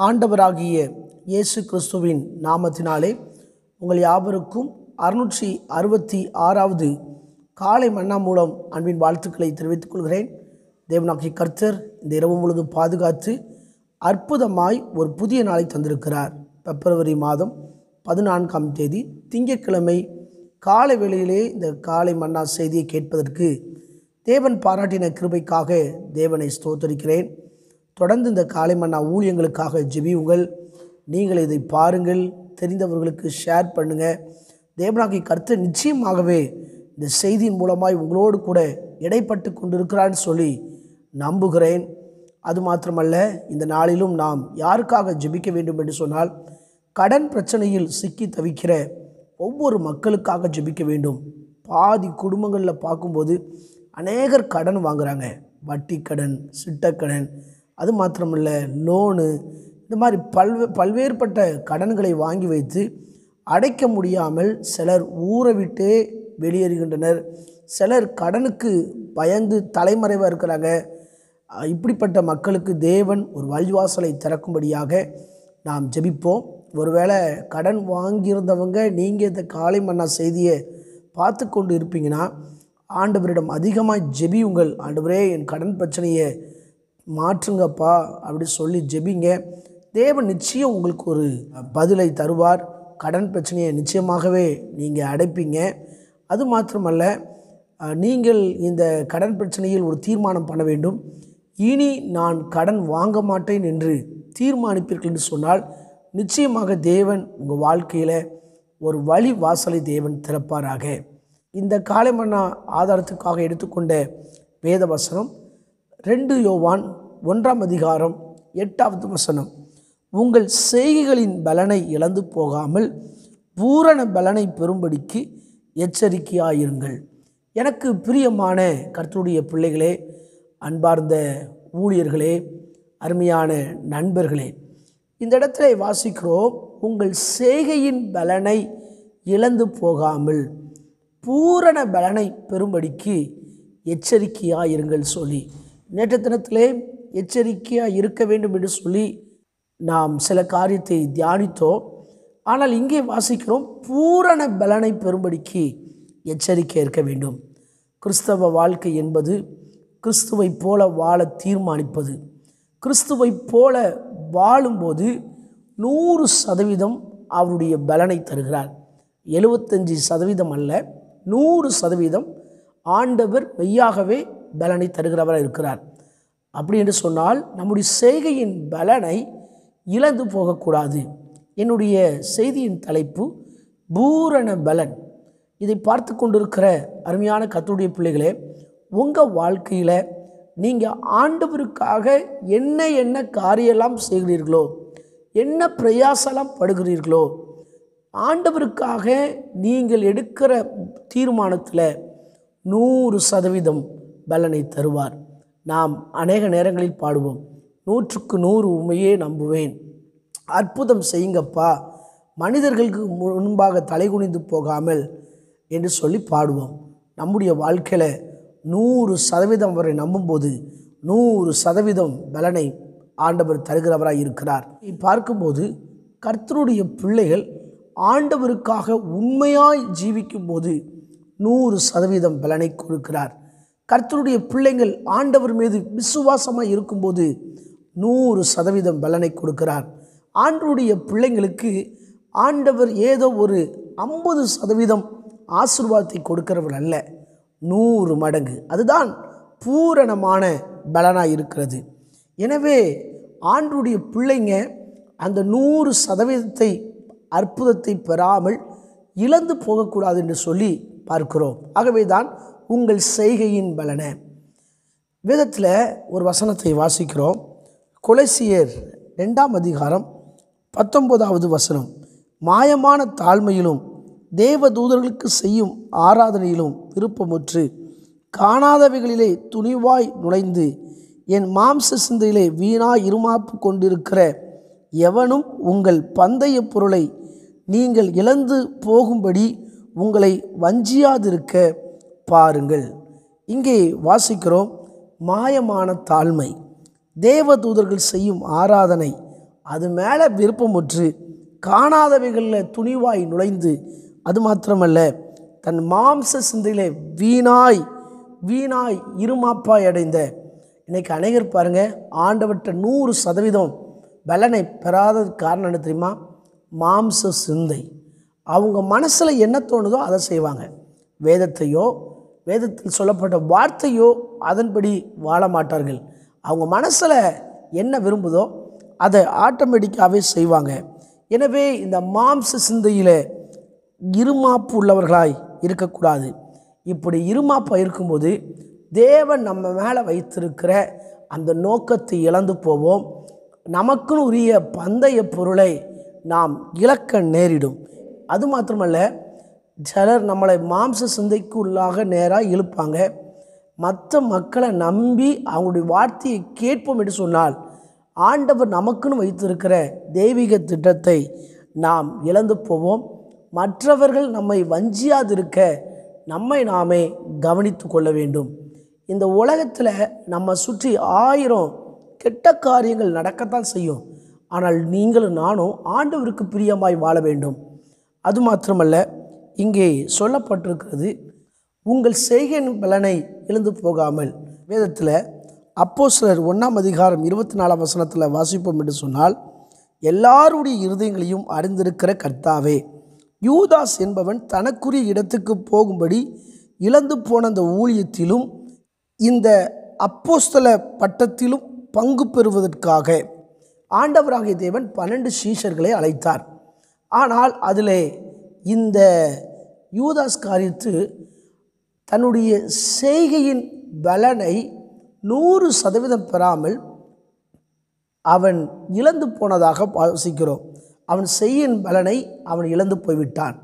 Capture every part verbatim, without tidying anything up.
ஆண்டவராகிய இயேசு கிறிஸ்துவின் நாமத்தினாலே உங்கள் யாவருக்கும் அறுநூற்றி அறுபத்தி ஆறாவது காலை மன்னா மூலம் அன்பின் வாழ்த்துக்களை தெரிவித்துக் கொள்கிறேன். தேவனாகிய கர்த்தர் இந்த இரவு முழுவதும் பாதுகாத்து அற்புதமாய் ஒரு புதிய நாளை தந்திருக்கிறார். பிப்ரவரி மாதம் பதினான்காம் தேதி திங்கட்கிழமை காலை வேளையிலே இந்த காலை மன்னா செய்தியை கேட்பதற்கு தேவன் பாராட்டின கிருபைக்காக தேவனை ஸ்தோத்தரிக்கிறேன். தொடர்ந்து இந்த காலை மன்னா ஊழியங்களுக்காக ஜெபியுங்கள். நீங்கள் இதை பாருங்கள், தெரிந்தவர்களுக்கு ஷேர் பண்ணுங்கள். தேவனாகிய கர்த்தர் நிச்சயமாகவே இந்த செய்தியின் மூலமாய் உங்களோடு கூட இடைப்பட்டு கொண்டிருக்கிறான்னு சொல்லி நம்புகிறேன். அது மாத்திரமல்ல, இந்த நாளிலும் நாம் யாருக்காக ஜெபிக்க வேண்டும் என்று சொன்னால், கடன் பிரச்சனையில் சிக்கி தவிக்கிற ஒவ்வொரு மக்களுக்காக ஜெபிக்க வேண்டும். பாதி குடும்பங்களில் பார்க்கும்போது அநேகர் கடன் வாங்குகிறாங்க. வட்டி கடன், சிட்டக்கடன், அது மாத்திரமல்ல லோனு, இந்த மாதிரி பல்வே பல்வேறுபட்ட கடன்களை வாங்கி வைத்து அடைக்க முடியாமல் சிலர் ஊரை விட்டே வெளியேறுகின்றனர். சிலர் கடனுக்கு பயந்து தலைமறைவாக இருக்கிறாங்க. இப்படிப்பட்ட மக்களுக்கு தேவன் ஒரு வழிவாசலை திறக்கும்படியாக நாம் ஜெபிப்போம். ஒருவேளை கடன் வாங்கியிருந்தவங்க நீங்கள் இந்த காலை மன்னா செய்தியை பார்த்து கொண்டு இருப்பீங்கன்னா, ஆண்டவரிடம் அதிகமாக ஜெபியுங்கள். ஆண்டவரே, என் கடன் பிரச்சனையை மாற்றுங்கப்பா அப்படி சொல்லி ஜெபிங்க. தேவன் நிச்சயம் உங்களுக்கு ஒரு பதிலை தருவார். கடன் பிரச்சனையை நிச்சயமாகவே நீங்கள் அடைப்பீங்க. அது மாத்திரமல்ல, நீங்கள் இந்த கடன் பிரச்சனையில் ஒரு தீர்மானம் பண்ண வேண்டும். இனி நான் கடன் வாங்க மாட்டேன் என்று தீர்மானிப்பீர்கள் என்று சொன்னால், நிச்சயமாக தேவன் உங்கள் வாழ்க்கையில் ஒரு வழி வாசலை தேவன் திறப்பாராக. இந்த காலை மன்னா ஆதாரத்துக்காக எடுத்துக்கொண்ட வேத வசனம் ரெண்டு யோவான் ஒன்றாம் அதிகாரம் எட்டாவது வசனம். உங்கள் செய்கைகளின் பலனை இழந்து போகாமல் பூரண பலனை பெறும்படிக்கு எச்சரிக்கையாயிருங்கள். எனக்கு பிரியமான கர்த்தருடைய பிள்ளைகளே, அன்பார்ந்த ஊழியர்களே, அருமையான நண்பர்களே, இந்த இடத்துல வாசிக்கிறோம், உங்கள் செய்கையின் பலனை இழந்து போகாமல் பூரண பலனை பெறும்படிக்கு எச்சரிக்கையாயிருங்கள் சொல்லி, நேற்று தினத்திலே எச்சரிக்கையாக இருக்க வேண்டும் என்று சொல்லி நாம் சில காரியத்தை தியானித்தோம். ஆனால் இங்கே வாசிக்கிறோம், பூரண பலனை பெறும்படிக்கு எச்சரிக்கை இருக்க வேண்டும். கிறிஸ்தவ வாழ்க்கை என்பது கிறிஸ்துவை போல வாழ தீர்மானிப்பது. கிறிஸ்துவை போல வாழும்போது நூறு சதவீதம் அவருடைய பலனை தருகிறார். எழுபத்தஞ்சி சதவீதம் அல்ல, நூறு சதவீதம் ஆண்டவர் மெய்யாகவே பலனை தருகிறவராக இருக்கிறார். அப்படி என்று சொன்னால் நம்முடைய செய்கையின் பலனை இழந்து போகக்கூடாது. என்னுடைய செய்தியின் தலைப்பு பூரண பலன். இதை பார்த்து கொண்டிருக்கிற அருமையான கர்த்தருடைய பிள்ளைகளே, உங்கள் வாழ்க்கையில் நீங்கள் ஆண்டவருக்காக என்ன என்ன காரியெல்லாம் செய்கிறீர்களோ, என்ன பிரயாசலாம் படுகிறீர்களோ, ஆண்டவருக்காக நீங்கள் எடுக்கிற தீர்மானத்தில் நூறு சதவீதம் பலனை தருவார். நாம் அநேக நேரங்களில் பாடுவோம், நூற்றுக்கு நூறு உண்மையே நம்புவேன், அற்புதம் செய்யுங்கப்பா, மனிதர்களுக்கு முன்பாக தலைகுனிந்து போகாமல் என்று சொல்லி பாடுவோம். நம்முடைய வாழ்க்கையில் நூறு சதவீதம் வரை நம்பும்போது நூறு சதவீதம் பலனை ஆண்டவர் தருகிறவராக இருக்கிறார். பார்க்கும்போது கர்த்தருடைய பிள்ளைகள் ஆண்டவருக்காக உண்மையாய் ஜீவிக்கும் போது நூறு சதவீதம் பலனை கொடுக்கிறார். கர்த்தருடைய பிள்ளைகள் ஆண்டவர் மீது விசுவாசமாக இருக்கும்போது நூறு சதவீதம் பலனை கொடுக்கிறார். ஆண்டவருடைய பிள்ளைங்களுக்கு ஆண்டவர் ஏதோ ஒரு ஐம்பது சதவீதம் ஆசீர்வாதத்தை கொடுக்கிறவர் அல்ல, நூறு மடங்கு. அதுதான் பூரணமான பலனாக இருக்கிறது. எனவே ஆண்டவருடைய பிள்ளைங்க அந்த நூறு சதவீதத்தை அற்புதத்தை பெறாமல் இழந்து போகக்கூடாது என்று சொல்லி பார்க்கிறோம். ஆகவே தான் உங்கள் செய்கையின் பலன. வேதத்தில் ஒரு வசனத்தை வாசிக்கிறோம். கொலோசியர் ரெண்டாம் அதிகாரம் பத்தொன்பதாவது வசனம். மாயமான தாழ்மையிலும் தேவதூதர்களுக்கு செய்யும் ஆராதனையிலும் விருப்பமுற்று காணாதவைகளிலே துணிவாய் நுழைந்து என் மாம்ச சிந்தையிலே வீணாய் இருமாப்பு கொண்டிருக்கிற எவனும் உங்கள் பந்தய பொருளை நீங்கள் இழந்து போகும்படி உங்களை வஞ்சியாதிருக்க பாருங்கள். இங்கே வாசிக்கிறோம், மாயமான தாழ்மை, தேவதூதர்கள் செய்யும் ஆராதனை, அது மேலே விருப்பமுற்று காணாதவைகளில் துணிவாய் நுழைந்து, அது மாத்திரமல்ல தன் மாம்ச சிந்தையிலே வீணாய் வீணாய் இருமாப்பாய் அடைந்த. இன்றைக்கி அநேகர் பாருங்கள், ஆண்டவற்ற நூறு சதவீதம் பலனை பெறாதது காரணம் என்ன தெரியுமா? மாம்ச சிந்தை. அவங்க மனசில் என்ன தோணுதோ அதை செய்வாங்க. வேதத்தையோ வேதத்தில் சொல்லப்பட்ட வார்த்தையோ அதன்படி வாழ மாட்டார்கள். அவங்க மனசில் என்ன விரும்புதோ அதை ஆட்டோமேட்டிக்காகவே செய்வாங்க. எனவே இந்த மாம்ச சிந்தையில் இருமாப்பு உள்ளவர்களாய் இருக்கக்கூடாது. இப்படி இருமாப்பாக இருக்கும்போது தேவன் நம்ம மேலே வைத்திருக்கிற அந்த நோக்கத்தை இழந்து போவோம். நமக்குன்னு உரிய பந்தய பொருளை நாம் இழக்க நேரிடும். அது மாத்திரமல்ல, சிலர் நம்மளை மாம்ச சிந்தைக்கு உள்ளாக நேராக இழுப்பாங்க. மற்ற மக்களை நம்பி அவங்களுடைய வார்த்தையை கேட்போம் என்று சொன்னால் ஆண்டவர் நமக்குன்னு வைத்திருக்கிற தெய்வீக திட்டத்தை நாம் இழந்து போவோம். மற்றவர்கள் நம்மை வஞ்சியாதிருக்க நம்மை நாமே கவனித்து கொள்ள வேண்டும். இந்த உலகத்தில் நம்ம சுற்றி ஆயிரம் கெட்ட காரியங்கள் நடக்கத்தான் செய்யும். ஆனால் நீங்களும் நானும் ஆண்டவருக்கு பிரியமாய் வாழ வேண்டும். அது மாத்திரமல்ல, இங்கே சொல்லப்பட்டிருக்கிறது, உங்கள் செய்கையின் பலனை இழந்து போகாமல். வேதத்தில் அப்போஸ்தலர் ஒன்றாம் அதிகாரம் இருபத்தி நாலாம் வசனத்தில் வாசிப்போம் என்று சொன்னால், எல்லாருடைய இருதயங்களையும் அறிந்திருக்கிற கர்த்தாவே, யூதாஸ் என்பவன் தனக்குரிய இடத்துக்கு போகும்படி இழந்து போன அந்த ஊழியத்திலும் இந்த அப்போஸ்தல பட்டத்திலும் பங்கு பெறுவதற்காக ஆண்டவராகிய தேவன் பன்னெண்டு சீஷர்களை அழைத்தார். ஆனால் அதில் இந்த யூதாஸ் காரியத்து தன்னுடைய செய்கையின் பலனை நூறு சதவீதம் பெறாமல் அவன் இழந்து போனதாக வாசிக்கிறோம். அவன் செய்யின் பலனை அவன் இழந்து போய்விட்டான்.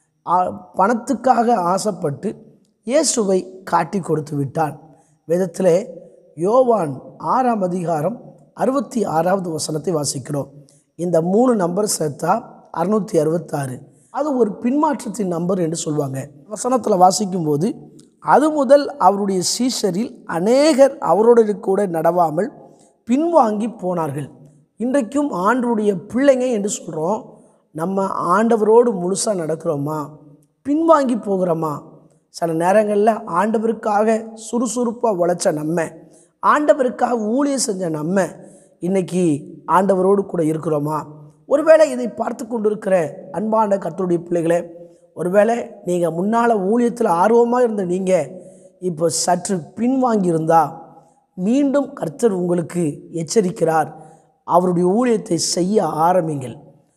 பணத்துக்காக ஆசைப்பட்டு இயேசுவை காட்டி கொடுத்து விட்டான். வேதத்திலே யோவான் ஆறாம் அதிகாரம் அறுபத்தி ஆறாவது வசனத்தை வாசிக்கிறோம். இந்த மூணு நம்பர் சேர்த்தா அறுநூற்றி அறுபத்தாறு. அது ஒரு பின்மாற்றத்தின் நம்பர் என்று சொல்லுவாங்க. வசனத்தில் வாசிக்கும்போது, அது முதல் அவருடைய சீஷரில் அநேகர் அவரோடு கூட நடவாமல் பின்வாங்கி போனார்கள். இன்றைக்கும் ஆண்டவருடைய பிள்ளைங்க என்று சொல்கிறோம். நம்ம ஆண்டவரோடு முழுசாக நடக்கிறோமா, பின்வாங்கி போகிறோமா? சில நேரங்களில் ஆண்டவருக்காக சுறுசுறுப்பாக உழைச்ச நம்ம, ஆண்டவருக்காக ஊழியம் செஞ்ச நம்ம இன்றைக்கி ஆண்டவரோடு கூட இருக்கிறோமா? ஒருவேளை இதை பார்த்து கொண்டு இருக்கிற அன்பான கர்த்தருடைய பிள்ளைகளே, ஒருவேளை நீங்கள் முன்னால் ஊழியத்தில் ஆர்வமாக இருந்த நீங்கள் இப்போ சற்று பின்வாங்கியிருந்தா, மீண்டும் கர்த்தர் உங்களுக்கு எச்சரிக்கிறார். அவருடைய ஊழியத்தை செய்ய ஆரம்பிங்கள்.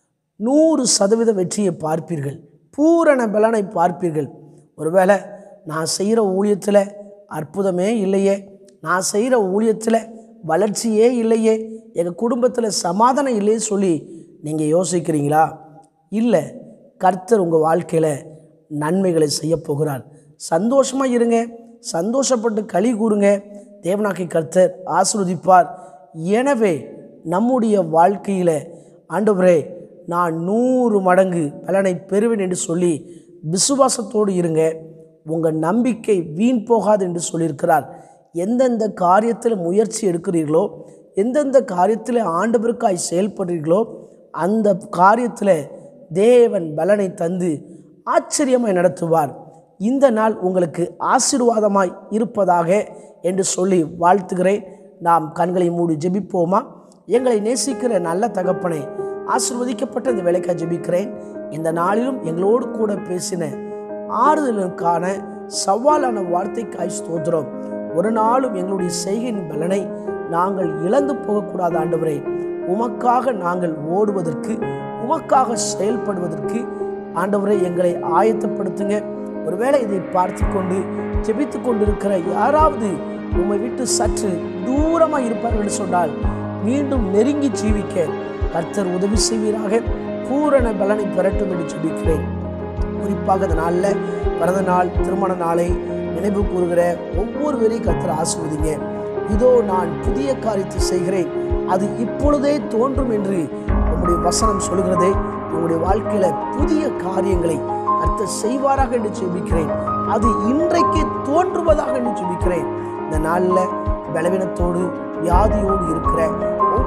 நூறு சதவீத வெற்றியை பார்ப்பீர்கள், பூரண பலனை பார்ப்பீர்கள். ஒருவேளை நான் செய்கிற ஊழியத்தில் அற்புதமே இல்லையே, நான் செய்கிற ஊழியத்தில் வளர்ச்சியே இல்லையே, எங்கள் குடும்பத்தில் சமாதானம் இல்லையே சொல்லி நீங்கள் யோசிக்கிறீங்களா? இல்லை, கர்த்தர் உங்கள் வாழ்க்கையில் நன்மைகளை செய்ய போகிறார். சந்தோஷமாக இருங்க, சந்தோஷப்பட்டு களி கூறுங்க. தேவனாகிய கர்த்தர் ஆசீர்வதிப்பார். எனவே நம்முடைய வாழ்க்கையில் ஆண்டவரே நான் நூறு மடங்கு பலனை பெறுவேன் என்று சொல்லி விசுவாசத்தோடு இருங்க. உங்கள் நம்பிக்கை வீண் போகாது என்று சொல்லியிருக்கிறார். எந்தெந்த காரியத்தில் முயற்சி எடுக்கிறீர்களோ, எந்தெந்த காரியத்தில் ஆண்டவருக்காய் செயல்படுறீர்களோ, அந்த காரியத்தில் தேவன் பலனை தந்து ஆச்சரியமாய் நடத்துவார். இந்த நாள் உங்களுக்கு ஆசீர்வாதமாய் இருப்பதாக என்று சொல்லி வாழ்த்துகிறேன். நாம் கண்களை மூடி ஜெபிப்போமா? எங்களை நேசிக்கிற நல்ல தகப்பனை, ஆசீர்வதிக்கப்பட்ட இந்த வேலைக்காக ஜெபிக்கிறேன். இந்த நாளிலும் எங்களோடு கூட பேசின ஆறுதலுக்கான சவாலான வார்த்தைக்காய் ஸ்தோத்திரம். ஒரு நாளும் எங்களுடைய செய்கையின் பலனை நாங்கள் இழந்து போகக்கூடாது. ஆண்டவரே, உமக்காக நாங்கள் ஓடுவதற்கு, உமக்காக செயல்படுவதற்கு ஆண்டவரே எங்களை ஆயத்தப்படுத்துங்க. ஒருவேளை இதை பார்த்து கொண்டு ஜெபித்து கொண்டிருக்கிற யாராவது உம்மை விட்டு சற்று தூரமாக இருப்பார்கள் சொன்னால், மீண்டும் நெருங்கி ஜீவிக்க கர்த்தர் உதவி செய்வீராக. பூரண பலனை பெறட்டும் என்று ஜெபிக்கிறேன். குறிப்பாக இந்த நாளில் பிறந்த நாள், திருமண நாளை நினைவு கூறுகிற ஒவ்வொருவரையும் கர்த்தர் ஆசீர்வதிங்க. இதோ நான் புதிய காரியத்தை செய்கிறேன், அது இப்பொழுதே தோன்றும் என்று உங்களுடைய வசனம் சொல்கிறதே. உங்களுடைய வாழ்க்கையில் புதிய காரியங்களை கர்த்தர் செய்வாராக என்று ஜெபிக்கிறேன். அது இன்றைக்கு தோன்றுவதாக என்று ஜெபிக்கிறேன். இந்த நாளில் பலவீனத்தோடு வியாதியோடு இருக்கிற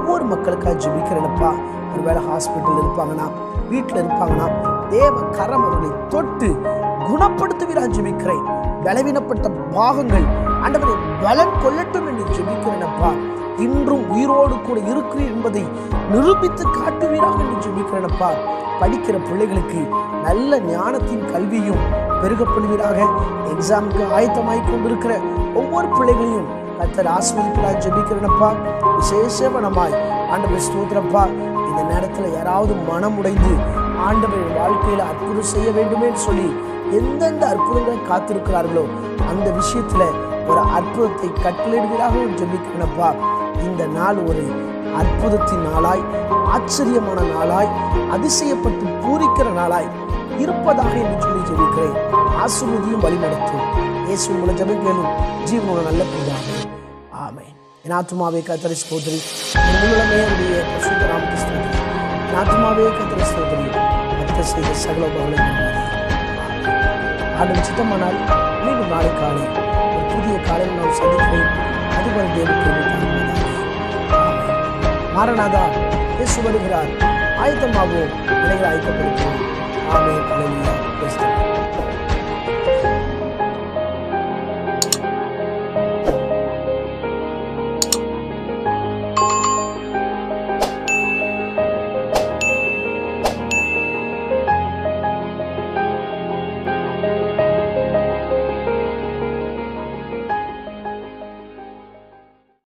ஒவ்வொரு மக்களுக்காக ஜெபிக்கிறேனப்பா. ஒருவேளை ஹாஸ்பிட்டல் இருப்பாங்கன்னா, வீட்டில் இருப்பாங்கன்னா, தேவ கரம் அவர்களை தொட்டு குணப்படுத்துவீராக ஜெபிக்கிறேன். பலவீனப்பட்ட பாகங்கள் ஆண்டவரை பலன் கொள்ளட்டும் என்று ஜெபிக்கிறேனப்பா. இன்றும் உயிரோடு கூட இருக்கிறீர் என்பதை நிரூபித்து காட்டுவீராக என்று ஜெபிக்கிறேனப்பா. படிக்கிற பிள்ளைகளுக்கு நல்ல ஞானத்தின் கல்வியும் பெருகப்படுவீராக. எக்ஸாமுக்கு ஆயத்தமாய் கொண்டிருக்கிற ஒவ்வொரு பிள்ளைகளையும் கர்த்தர் ஆசீர்வதிப்பதாக ஜெபிக்கிறேனப்பா. விசேஷமாய் ஆண்டவர் ஸ்தோத்திரப்பா. இந்த நேரத்தில் யாராவது மனமுடைந்து ஆண்டவர் வாழ்க்கையில் அற்புதம் செய்ய வேண்டுமே சொல்லி எந்தெந்த அற்புதங்களை காத்திருக்கிறார்களோ அந்த விஷயத்துல ஒரு அற்புதத்தை கட்டளையிடுவீராக ஜெபிக்கிறேனப்பா. இந்த நாள் ஒரு அற்புதத்தின் நாளாய், ஆச்சரியமான நாளாய், அதிசயப்பட்டு பூரிக்கிற நாளாய் இருப்பதாக என்று சொல்லி ஜெபிக்கிறேன். ஆசீர்வதியும் வழிநடத்தும் இயேசு மூலம் ஜெபிக்கிறேன் ஜீவனோட நல்ல பிதாவே, ஆமென். என் ஆத்துமாவே கர்த்தரை ஸ்தோத்திரி, என் முழுமே உடைய பரிசுத்த நாமத்தை ஸ்தோத்திரி. என் ஆத்துமாவே கர்த்தரை ஸ்தோத்திரி, கர்த்தர் செய்த சகல உபகாரங்களையும் ஆண்டவர் சித்தமானால் மீண்டும் நாளை காலை ஒரு புதிய காலையில் நான் சந்திக்கிறேன். அதுவரை தேவனுக்கு மாரநாதா இயேசு வருகிறார். ஆயத்தமாகவும் நிலைகளை ஆயத்தப்படுத்துவோம். ஆமென். அல்லேலூயா.